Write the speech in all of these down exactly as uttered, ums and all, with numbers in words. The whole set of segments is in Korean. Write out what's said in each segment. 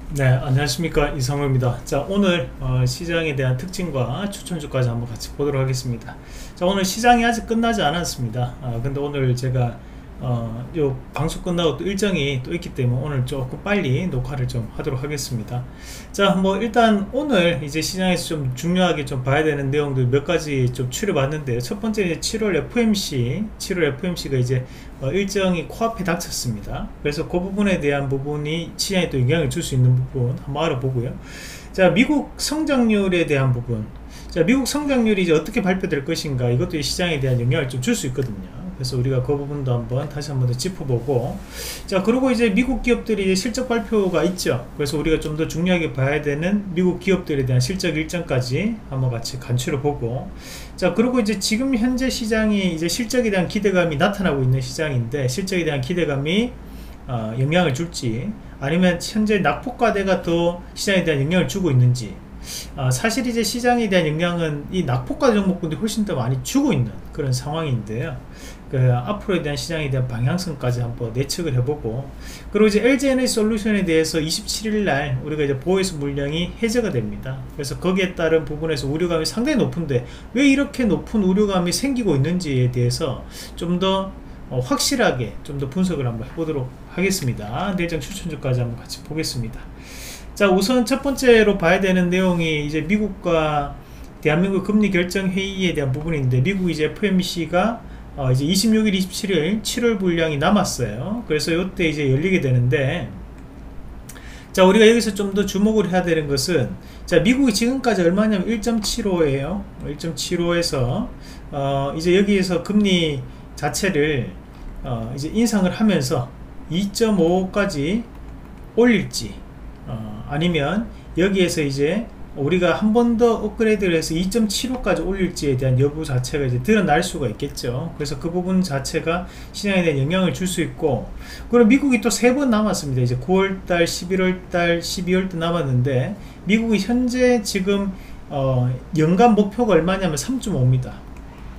네, 안녕하십니까. 이성호입니다. 자, 오늘 어, 시장에 대한 특징과 추천주까지 한번 같이 보도록 하겠습니다. 자, 오늘 시장이 아직 끝나지 않았습니다. 아, 근데 오늘 제가 어, 요 방송 끝나고 또 일정이 또 있기 때문에 오늘 조금 빨리 녹화를 좀 하도록 하겠습니다. 자, 뭐 일단 오늘 이제 시장에서 좀 중요하게 좀 봐야 되는 내용들 몇 가지 좀 추려봤는데요. 첫 번째 이제 칠월 에프오엠씨, 칠월 에프오엠씨가 이제 어, 일정이 코앞에 닥쳤습니다. 그래서 그 부분에 대한 부분이 시장에 또 영향을 줄 수 있는 부분 한번 알아보고요. 자, 미국 성장률에 대한 부분. 자, 미국 성장률이 이제 어떻게 발표될 것인가, 이것도 시장에 대한 영향을 좀 줄 수 있거든요. 그래서 우리가 그 부분도 한번 다시 한번 더 짚어보고, 자, 그리고 이제 미국 기업들이 이제 실적 발표가 있죠. 그래서 우리가 좀 더 중요하게 봐야 되는 미국 기업들에 대한 실적 일정까지 한번 같이 간추려 보고, 자, 그리고 이제 지금 현재 시장이 이제 실적에 대한 기대감이 나타나고 있는 시장인데, 실적에 대한 기대감이 어, 영향을 줄지, 아니면 현재 낙폭과대가 더 시장에 대한 영향을 주고 있는지. 아, 사실 이제 시장에 대한 영향은 이 낙폭과 종목군들이 훨씬 더 많이 주고 있는 그런 상황인데요. 그 앞으로에 대한 시장에 대한 방향성까지 한번 예측을 해보고, 그리고 이제 엘지에너지솔루션에 대해서 이십칠 일 날 우리가 이제 보이스 물량이 해제가 됩니다. 그래서 거기에 따른 부분에서 우려감이 상당히 높은데 왜 이렇게 높은 우려감이 생기고 있는지에 대해서 좀 더 어, 확실하게 좀 더 분석을 한번 해보도록 하겠습니다. 내장 추천주까지 한번 같이 보겠습니다. 자, 우선 첫 번째로 봐야 되는 내용이 이제 미국과 대한민국 금리 결정 회의에 대한 부분인데, 미국 이제 에프오엠씨가 어 이제 이십육 일, 이십칠 일 칠월 분량이 남았어요. 그래서 이때 이제 열리게 되는데, 자, 우리가 여기서 좀 더 주목을 해야 되는 것은, 자, 미국이 지금까지 얼마냐면 일 점 칠오예요. 일 점 칠오에서 어 이제 여기에서 금리 자체를 어 이제 인상을 하면서 이 점 오까지 올릴지, 어, 아니면 여기에서 이제 우리가 한 번 더 업그레이드를 해서 이 점 칠오까지 올릴지에 대한 여부 자체가 이제 드러날 수가 있겠죠. 그래서 그 부분 자체가 시장에 대한 영향을 줄 수 있고, 그리고 미국이 또 세 번 남았습니다. 이제 구월달, 십일월달, 십이월달 남았는데, 미국이 현재 지금 어, 연간 목표가 얼마냐면 삼 점 오입니다.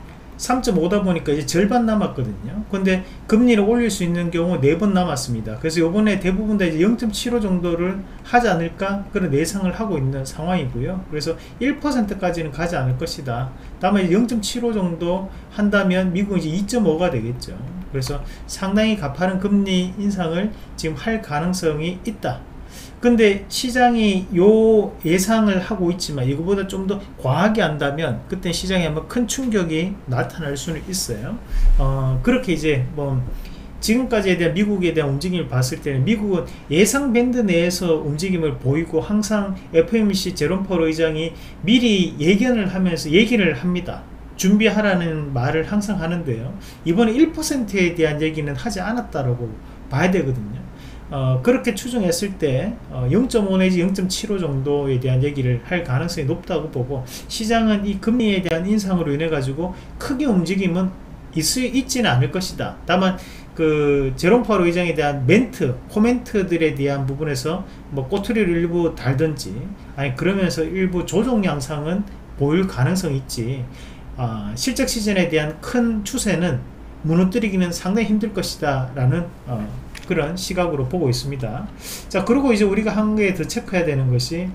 삼 점 오다 보니까 이제 절반 남았거든요. 근데 금리를 올릴 수 있는 경우 네 번 남았습니다. 그래서 요번에 대부분 다 이제 영 점 칠오 정도를 하지 않을까 그런 예상을 하고 있는 상황이고요. 그래서 일 퍼센트까지는 가지 않을 것이다. 다만 영 점 칠오 정도 한다면 미국은 이제 이 점 오가 되겠죠. 그래서 상당히 가파른 금리 인상을 지금 할 가능성이 있다. 근데 시장이 요 예상을 하고 있지만 이거보다 좀 더 과하게 한다면 그때 시장에 한번 큰 충격이 나타날 수는 있어요. 어, 그렇게 이제 뭐 지금까지에 대한 미국에 대한 움직임을 봤을 때는 미국은 예상 밴드 내에서 움직임을 보이고, 항상 에프오엠씨 제롬 파월 의장이 미리 예견을 하면서 얘기를 합니다. 준비하라는 말을 항상 하는데요, 이번에 일 퍼센트에 대한 얘기는 하지 않았다라고 봐야 되거든요. 어, 그렇게 추정했을 때 어, 영 점 오 내지 영 점 칠오 정도에 대한 얘기를 할 가능성이 높다고 보고, 시장은 이 금리에 대한 인상으로 인해 가지고 크게 움직임은 있, 있지는 않을 것이다. 다만 그 제롬 파월 의장에 대한 멘트, 코멘트들에 대한 부분에서 뭐 꼬투리를 일부 달든지, 아니 그러면서 일부 조정 양상은 보일 가능성이 있지, 어, 실적 시즌에 대한 큰 추세는 무너뜨리기는 상당히 힘들 것이다 라는 어, 그런 시각으로 보고 있습니다. 자, 그리고 이제 우리가 한 개 더 체크해야 되는 것이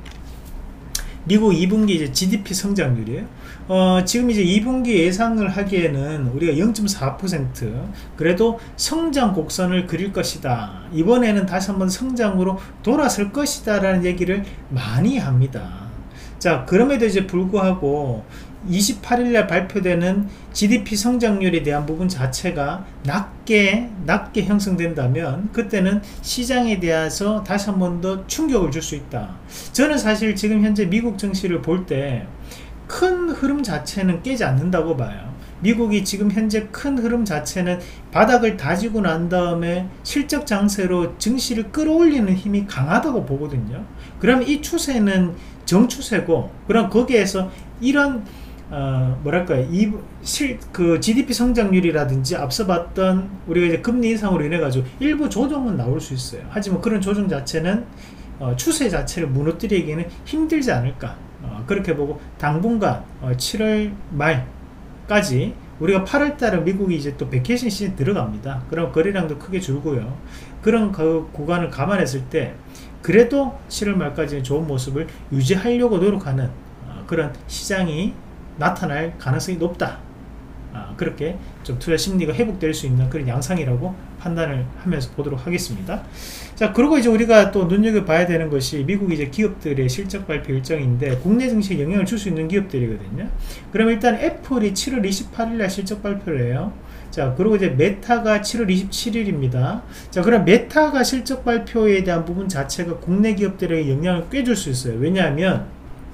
미국 이 분기 이제 지디피 성장률이에요. 어, 지금 이제 이 분기 예상을 하기에는 우리가 영 점 사 퍼센트 그래도 성장 곡선을 그릴 것이다. 이번에는 다시 한번 성장으로 돌아설 것이다 라는 얘기를 많이 합니다. 자, 그럼에도 이제 불구하고 이십팔 일날 발표되는 지디피 성장률에 대한 부분 자체가 낮게 낮게 형성된다면 그때는 시장에 대해서 다시 한 번 더 충격을 줄 수 있다. 저는 사실 지금 현재 미국 증시를 볼 때 큰 흐름 자체는 깨지 않는다고 봐요. 미국이 지금 현재 큰 흐름 자체는 바닥을 다지고 난 다음에 실적 장세로 증시를 끌어올리는 힘이 강하다고 보거든요. 그럼 이 추세는 정추세고, 그럼 거기에서 이런 어, 뭐랄까요, 이, 실, 그, 지디피 성장률이라든지 앞서 봤던 우리가 이제 금리 인상으로 인해가지고 일부 조정은 나올 수 있어요. 하지만 그런 조정 자체는, 어, 추세 자체를 무너뜨리기에는 힘들지 않을까. 어, 그렇게 보고, 당분간, 어, 칠월 말까지, 우리가 팔월 달은 미국이 이제 또 베케이션 시즌 들어갑니다. 그럼 거래량도 크게 줄고요. 그런 그 구간을 감안했을 때, 그래도 칠월 말까지는 좋은 모습을 유지하려고 노력하는 어, 그런 시장이 나타날 가능성이 높다. 아, 그렇게 좀 투자 심리가 회복될 수 있는 그런 양상이라고 판단을 하면서 보도록 하겠습니다. 자, 그리고 이제 우리가 또 눈여겨봐야 되는 것이 미국 이제 기업들의 실적 발표 일정인데 국내 증시에 영향을 줄 수 있는 기업들이거든요. 그럼 일단 애플이 칠월 이십팔일 날 실적 발표를 해요. 자, 그리고 이제 메타가 칠월 이십칠일입니다. 자, 그럼 메타가 실적 발표에 대한 부분 자체가 국내 기업들에게 영향을 꽤 줄 수 있어요. 왜냐하면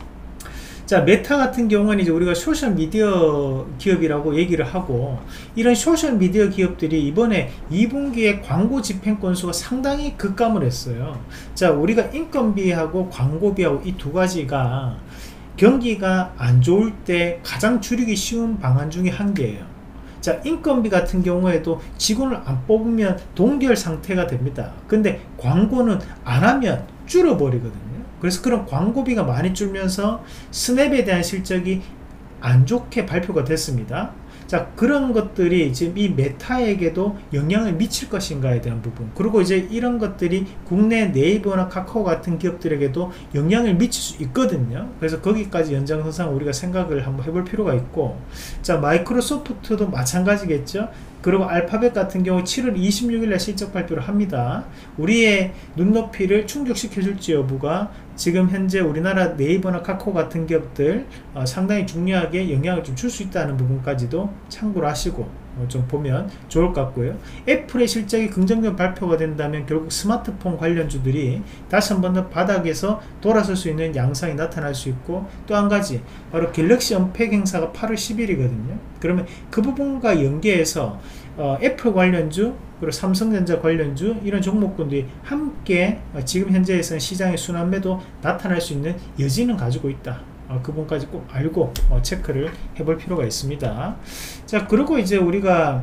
자, 메타 같은 경우는 이제 우리가 소셜미디어 기업이라고 얘기를 하고, 이런 소셜미디어 기업들이 이번에 이 분기에 광고 집행 건수가 상당히 급감을 했어요. 자, 우리가 인건비하고 광고비하고 이 두 가지가 경기가 안 좋을 때 가장 줄이기 쉬운 방안 중에 한 개예요. 자, 인건비 같은 경우에도 직원을 안 뽑으면 동결 상태가 됩니다. 근데 광고는 안 하면 줄어버리거든요. 그래서 그런 광고비가 많이 줄면서 스냅에 대한 실적이 안 좋게 발표가 됐습니다. 자, 그런 것들이 지금 이 메타에게도 영향을 미칠 것인가에 대한 부분, 그리고 이제 이런 것들이 국내 네이버나 카카오 같은 기업들에게도 영향을 미칠 수 있거든요. 그래서 거기까지 연장선상 우리가 생각을 한번 해볼 필요가 있고, 자, 마이크로소프트도 마찬가지겠죠. 그리고 알파벳 같은 경우 칠월 이십육일 날 실적 발표를 합니다. 우리의 눈높이를 충족시켜 줄지 여부가 지금 현재 우리나라 네이버나 카카오 같은 기업들 어, 상당히 중요하게 영향을 좀 줄 수 있다는 부분까지도 참고를 하시고 어, 좀 보면 좋을 것 같고요. 애플의 실적이 긍정적 발표가 된다면 결국 스마트폰 관련주들이 다시 한 번 더 바닥에서 돌아설 수 있는 양상이 나타날 수 있고, 또 한 가지 바로 갤럭시 언팩 행사가 팔월 십일이거든요. 그러면 그 부분과 연계해서 어, 애플 관련주 그리고 삼성전자 관련주 이런 종목군들이 함께 어, 지금 현재에서는 시장의 순환매도 나타날 수 있는 여지는 가지고 있다. 어, 그 부분까지 꼭 알고 어, 체크를 해볼 필요가 있습니다. 자, 그리고 이제 우리가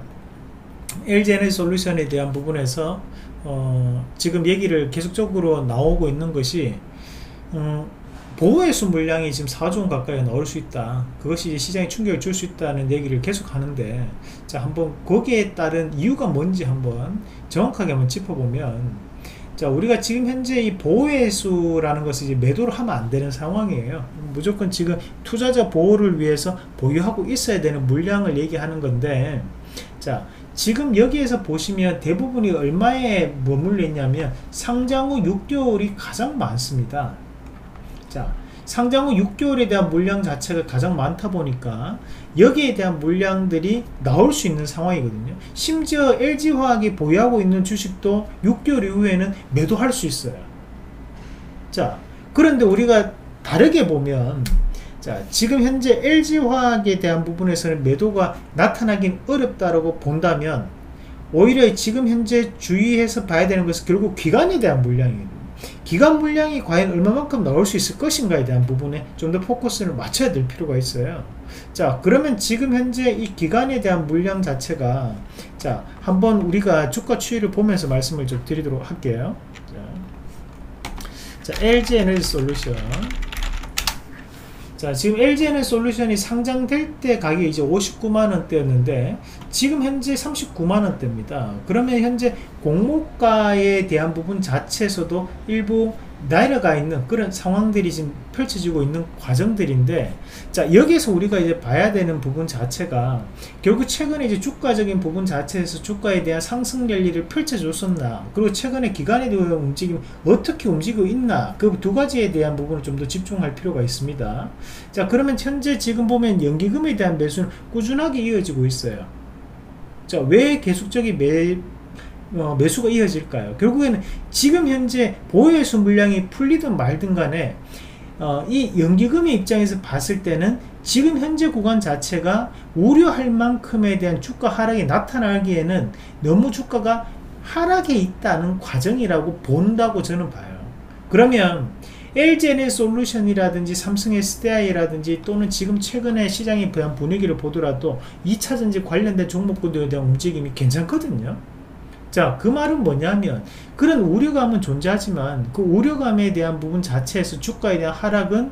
엘지에너지솔루션에 대한 부분에서 어, 지금 얘기를 계속적으로 나오고 있는 것이 음, 보호회수 물량이 지금 사조 원 가까이 나올 수 있다. 그것이 이제 시장에 충격을 줄 수 있다는 얘기를 계속 하는데, 자, 한번 거기에 따른 이유가 뭔지 한번 정확하게 한번 짚어보면, 자, 우리가 지금 현재 이 보호회수라는 것을 이제 매도를 하면 안 되는 상황이에요. 무조건 지금 투자자 보호를 위해서 보유하고 있어야 되는 물량을 얘기하는 건데, 자, 지금 여기에서 보시면 대부분이 얼마에 머물러 있냐면 상장 후 육 개월이 가장 많습니다. 자, 상장 후 육 개월에 대한 물량 자체가 가장 많다 보니까 여기에 대한 물량들이 나올 수 있는 상황이거든요. 심지어 엘지화학이 보유하고 있는 주식도 육 개월 이후에는 매도할 수 있어요. 자, 그런데 우리가 다르게 보면, 자, 지금 현재 엘지화학에 대한 부분에서는 매도가 나타나긴 어렵다라고 본다면, 오히려 지금 현재 주의해서 봐야 되는 것은 결국 기간에 대한 물량이에요. 기간 물량이 과연 얼마만큼 나올 수 있을 것인가에 대한 부분에 좀 더 포커스를 맞춰야 될 필요가 있어요. 자, 그러면 지금 현재 이 기간에 대한 물량 자체가, 자, 한번 우리가 주가 추이를 보면서 말씀을 좀 드리도록 할게요. 자, 자, 엘지에너지솔루션. 자, 지금 엘지에너지솔루션이 상장될 때 가격이 이제 오십구만 원대였는데 지금 현재 삼십구만 원대입니다. 그러면 현재 공모가에 대한 부분 자체에서도 일부 내려가 있는 그런 상황들이 지금 펼쳐지고 있는 과정들인데, 자, 여기에서 우리가 이제 봐야 되는 부분 자체가 결국 최근에 이제 주가적인 부분 자체에서 주가에 대한 상승 랠리를 펼쳐줬었나, 그리고 최근에 기간에 대한 움직임 어떻게 움직이고 있나, 그 두 가지에 대한 부분을 좀 더 집중할 필요가 있습니다. 자, 그러면 현재 지금 보면 연기금에 대한 매수는 꾸준하게 이어지고 있어요. 자, 왜 계속적인 매 어, 매수가 이어질까요? 결국에는 지금 현재 보유회수 물량이 풀리든 말든 간에 어, 이 연기금의 입장에서 봤을 때는 지금 현재 구간 자체가 우려할 만큼에 대한 주가 하락이 나타나기에는 너무 주가가 하락에 있다는 과정이라고 본다고 저는 봐요. 그러면 엘지에너지솔루션이라든지 삼성 에스디아이라든지 또는 지금 최근에 시장의 분위기를 보더라도 이차전지 관련된 종목군들에 대한 움직임이 괜찮거든요. 자, 그 말은 뭐냐면 그런 우려감은 존재하지만 그 우려감에 대한 부분 자체에서 주가에 대한 하락은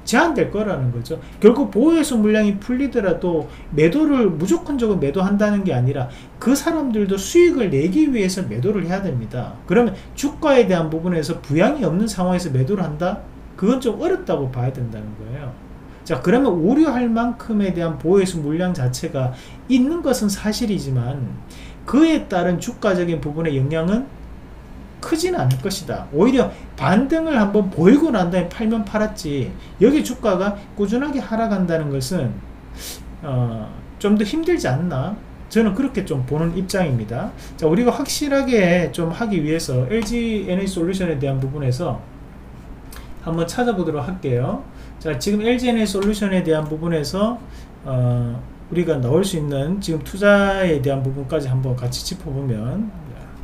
제한될 거라는 거죠. 결국 보호해소 물량이 풀리더라도 매도를 무조건적으로 매도한다는 게 아니라 그 사람들도 수익을 내기 위해서 매도를 해야 됩니다. 그러면 주가에 대한 부분에서 부양이 없는 상황에서 매도를 한다? 그건 좀 어렵다고 봐야 된다는 거예요. 자, 그러면 우려할 만큼에 대한 보호해소 물량 자체가 있는 것은 사실이지만 그에 따른 주가적인 부분의 영향은 크지는 않을 것이다. 오히려 반등을 한번 보이고 난 다음에 팔면 팔았지, 여기 주가가 꾸준하게 하락한다는 것은 어, 좀 더 힘들지 않나, 저는 그렇게 좀 보는 입장입니다. 자, 우리가 확실하게 좀 하기 위해서 엘지에너지솔루션에 대한 부분에서 한번 찾아보도록 할게요. 자, 지금 엘지에너지솔루션에 대한 부분에서 어, 우리가 나올 수 있는 지금 투자에 대한 부분까지 한번 같이 짚어보면,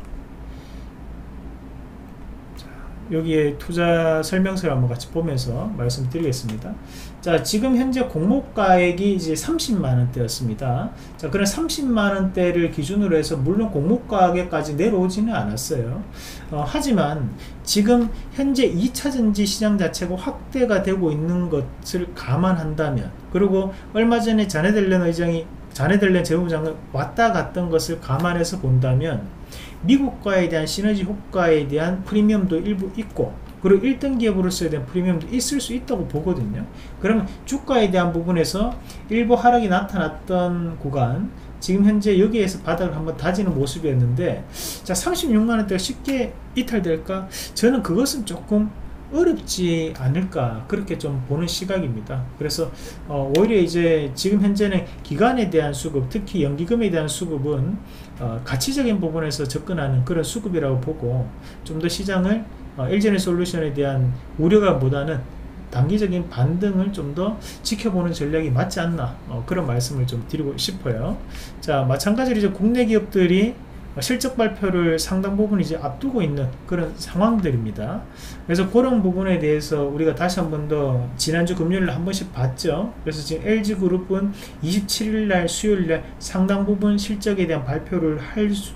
여기에 투자 설명서를 한번 같이 보면서 말씀드리겠습니다. 자, 지금 현재 공모가액이 이제 삼십만 원대였습니다. 자, 그런 삼십만 원대를 기준으로 해서 물론 공모가액까지 내려오지는 않았어요. 어, 하지만 지금 현재 이 차전지 시장 자체가 확대가 되고 있는 것을 감안한다면, 그리고 얼마 전에 자네트 옐런 의장이 자네트 옐런 재무장관 왔다 갔던 것을 감안해서 본다면 미국과에 대한 시너지 효과에 대한 프리미엄도 일부 있고, 그리고 일 등 기업으로서에 대한 프리미엄도 있을 수 있다고 보거든요. 그러면 주가에 대한 부분에서 일부 하락이 나타났던 구간, 지금 현재 여기에서 바닥을 한번 다지는 모습이었는데, 자, 삼십육만 원대가 쉽게 이탈될까? 저는 그것은 조금 어렵지 않을까, 그렇게 좀 보는 시각입니다. 그래서 어, 오히려 이제 지금 현재는 기간에 대한 수급, 특히 연기금에 대한 수급은 어, 가치적인 부분에서 접근하는 그런 수급이라고 보고, 좀 더 시장을 어, 엘지에너지솔루션에 대한 우려가 보다는 단기적인 반등을 좀 더 지켜보는 전략이 맞지 않나, 어, 그런 말씀을 좀 드리고 싶어요. 자, 마찬가지로 이제 국내 기업들이 실적 발표를 상당 부분 이제 앞두고 있는 그런 상황들입니다. 그래서 그런 부분에 대해서 우리가 다시 한 번 더 지난주 금요일 한 번씩 봤죠. 그래서 지금 엘지그룹은 이십칠 일 날 수요일 날 상당 부분 실적에 대한 발표를 할 수,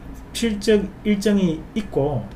실적 일정이 있고,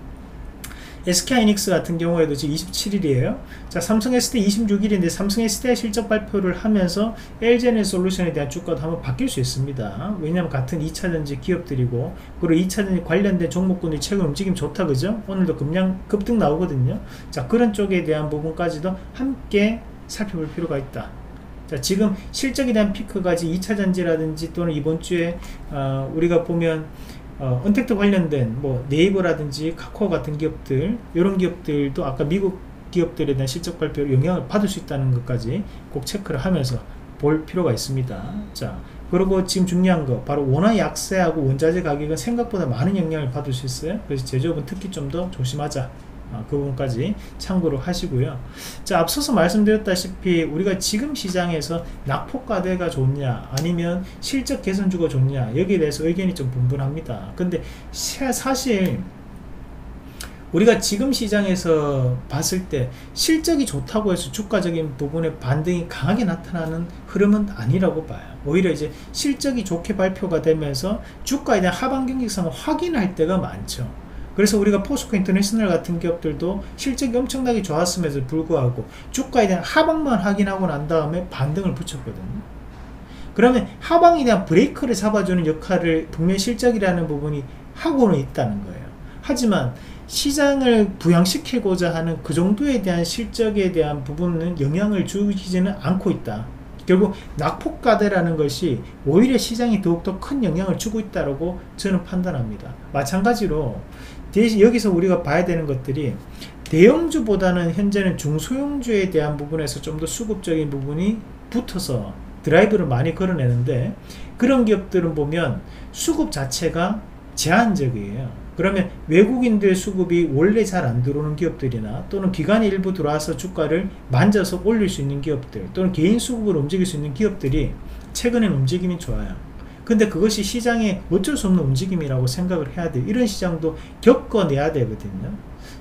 에스케이하이닉스 같은 경우에도 지금 이십칠 일이에요. 자, 삼성 에스디 이십육 일인데 삼성 에스디아이 실적 발표를 하면서 엘지에너지솔루션에 대한 주가도 한번 바뀔 수 있습니다. 왜냐하면 같은 이 차전지 기업들이고, 그리고 이 차전지 관련된 종목군이 최근 움직임 좋다, 그죠? 오늘도 급량 급등 나오거든요. 자, 그런 쪽에 대한 부분까지도 함께 살펴볼 필요가 있다. 자, 지금 실적에 대한 피크까지 이 차전지라든지 또는 이번 주에 어, 우리가 보면 어, 언택트 관련된 뭐 네이버라든지 카카오 같은 기업들, 이런 기업들도 아까 미국 기업들에 대한 실적 발표로 영향을 받을 수 있다는 것까지 꼭 체크를 하면서 볼 필요가 있습니다. 자, 그리고 지금 중요한 거 바로 원화 약세하고 원자재 가격은 생각보다 많은 영향을 받을 수 있어요. 그래서 제조업은 특히 좀 더 조심하자, 아, 그 부분까지 참고로 하시고요. 자, 앞서서 말씀드렸다시피 우리가 지금 시장에서 낙폭과대가 좋냐 아니면 실적 개선주가 좋냐, 여기에 대해서 의견이 좀 분분합니다. 근데 사실 우리가 지금 시장에서 봤을 때 실적이 좋다고 해서 주가적인 부분에 반등이 강하게 나타나는 흐름은 아니라고 봐요. 오히려 이제 실적이 좋게 발표가 되면서 주가에 대한 하방 경직성을 확인할 때가 많죠. 그래서 우리가 포스코 인터내셔널 같은 기업들도 실적이 엄청나게 좋았음에도 불구하고 주가에 대한 하방만 확인하고 난 다음에 반등을 붙였거든요. 그러면 하방에 대한 브레이크를 잡아주는 역할을 분명히 실적이라는 부분이 하고는 있다는 거예요. 하지만 시장을 부양시키고자 하는 그 정도에 대한 실적에 대한 부분은 영향을 주지는 않고 있다. 결국 낙폭과대라는 것이 오히려 시장에 더욱더 큰 영향을 주고 있다고 저는 판단합니다. 마찬가지로 여기서 우리가 봐야 되는 것들이 대형주보다는 현재는 중소형주에 대한 부분에서 좀 더 수급적인 부분이 붙어서 드라이브를 많이 걸어내는데, 그런 기업들은 보면 수급 자체가 제한적이에요. 그러면 외국인들 수급이 원래 잘 안 들어오는 기업들이나 또는 기관이 일부 들어와서 주가를 만져서 올릴 수 있는 기업들, 또는 개인 수급으로 움직일 수 있는 기업들이 최근엔 움직임이 좋아요. 근데 그것이 시장의 어쩔 수 없는 움직임이라고 생각을 해야 돼요. 이런 시장도 겪어내야 되거든요.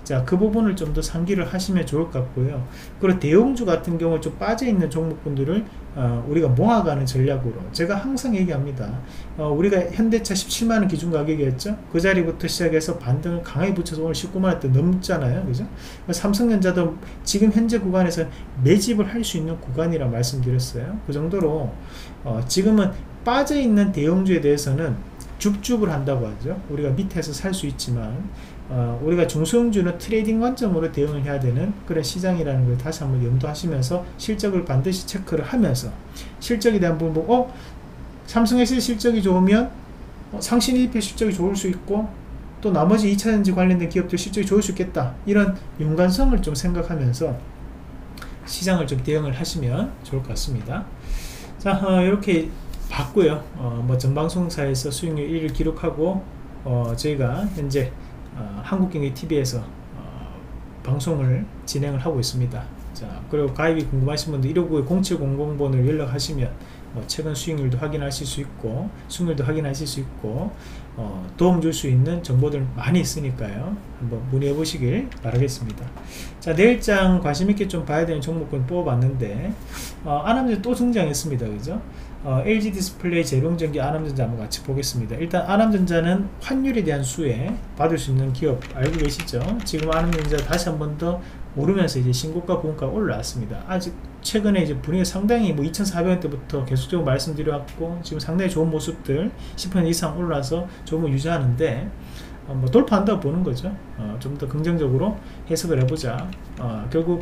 자, 그 부분을 좀 더 상기를 하시면 좋을 것 같고요. 그리고 대형주 같은 경우 좀 빠져있는 종목군들을 어, 우리가 모아가는 전략으로 제가 항상 얘기합니다. 어, 우리가 현대차 십칠만 원 기준 가격이었죠. 그 자리부터 시작해서 반등을 강하게 붙여서 오늘 십구만 원대 넘잖아요. 그죠? 삼성전자도 지금 현재 구간에서 매집을 할 수 있는 구간이라 말씀드렸어요. 그 정도로 어, 지금은 빠져있는 대형주에 대해서는 줍줍을 한다고 하죠. 우리가 밑에서 살 수 있지만 어, 우리가 중소형주는 트레이딩 관점으로 대응을 해야 되는 그런 시장이라는 걸 다시 한번 염두하시면서 실적을 반드시 체크를 하면서 실적에 대한 부분, 어? 삼성에스의 실적이 좋으면 어, 상신일필 실적이 좋을 수 있고 또 나머지 이차전지 관련된 기업들 실적이 좋을 수 있겠다. 이런 연관성을 좀 생각하면서 시장을 좀 대응을 하시면 좋을 것 같습니다. 자, 어, 이렇게 봤고요. 어, 뭐 전방송사에서 수익률 일 위를 기록하고 어, 저희가 현재 어, 한국경제티비에서 어, 방송을 진행을 하고 있습니다. 자, 그리고 가입이 궁금하신 분들 일오구에 공칠공공 번으로 연락하시면 뭐 최근 수익률도 확인하실 수 있고 수익률도 확인하실 수 있고 어, 도움 줄 수 있는 정보들 많이 있으니까요. 한번 문의해 보시길 바라겠습니다. 자, 내일장 관심있게 좀 봐야 되는 종목군 뽑아봤는데 어, 아남전자 또 등장했습니다. 그죠? 어, 엘지디스플레이, 재룡전기, 아남전자 한번 같이 보겠습니다. 일단 아남전자는 환율에 대한 수혜 받을 수 있는 기업 알고 계시죠? 지금 아남전자 다시 한 번 더 오르면서 이제 신고가 부분가 올라왔습니다. 아직 최근에 이제 분위기 상당히 뭐 이천사백 원대부터 계속적으로 말씀드려왔고 지금 상당히 좋은 모습들 십 퍼센트 이상 올라서 조금 유지하는데 어, 뭐 돌파한다고 보는 거죠. 어, 좀 더 긍정적으로 해석을 해보자. 어, 결국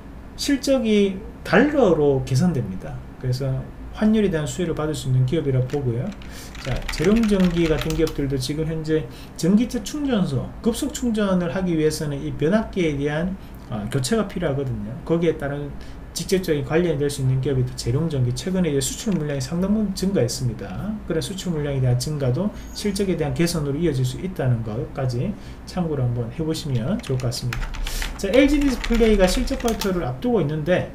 실적이 달러로 계산됩니다. 그래서 환율에 대한 수혜를 받을 수 있는 기업이라고 보고요. 자, 재룡전기 같은 기업들도 지금 현재 전기차 충전소 급속 충전을 하기 위해서는 이 변압기에 대한 어, 교체가 필요하거든요. 거기에 따른 직접적인 관련이 될 수 있는 기업이 또 재룡전기, 최근에 이제 수출 물량이 상당 부분 증가했습니다. 그런 수출 물량에 대한 증가도 실적에 대한 개선으로 이어질 수 있다는 것까지 참고로 한번 해보시면 좋을 것 같습니다. 자, 엘지디스플레이가 실적 발표를 앞두고 있는데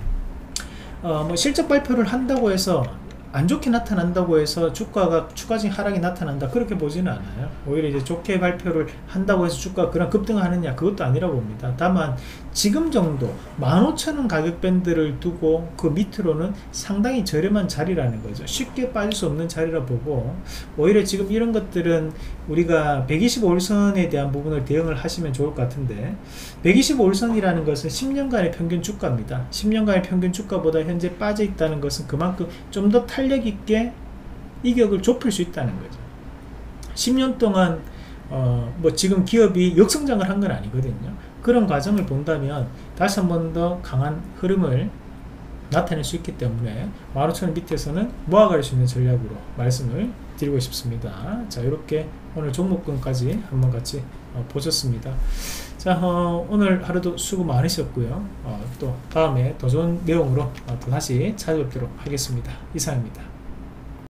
어, 뭐 실적 발표를 한다고 해서 안 좋게 나타난다고 해서 주가가 추가적인 하락이 나타난다 그렇게 보지는 않아요. 오히려 이제 좋게 발표를 한다고 해서 주가가 그냥 급등하느냐 그것도 아니라고 봅니다. 다만 지금 정도 만 오천 원 가격 밴드를 두고 그 밑으로는 상당히 저렴한 자리라는 거죠. 쉽게 빠질 수 없는 자리라 보고 오히려 지금 이런 것들은 우리가 백이십오 일선에 대한 부분을 대응을 하시면 좋을 것 같은데 백이십오 일선이라는 것은 십 년간의 평균 주가입니다. 십 년간의 평균 주가보다 현재 빠져 있다는 것은 그만큼 좀 더 탄력 있게 이격을 좁힐 수 있다는 거죠. 십 년 동안 어, 뭐 지금 기업이 역성장을 한 건 아니거든요. 그런 과정을 본다면 다시 한 번 더 강한 흐름을 나타낼 수 있기 때문에 만 오천 원 밑에서는 모아갈 수 있는 전략으로 말씀을 드리고 싶습니다. 자, 이렇게 오늘 종목군까지 한번 같이 어, 보셨습니다. 자, 어, 오늘 하루도 수고 많으셨고요. 어, 또 다음에 더 좋은 내용으로 어, 또 다시 찾아뵙도록 하겠습니다. 이상입니다.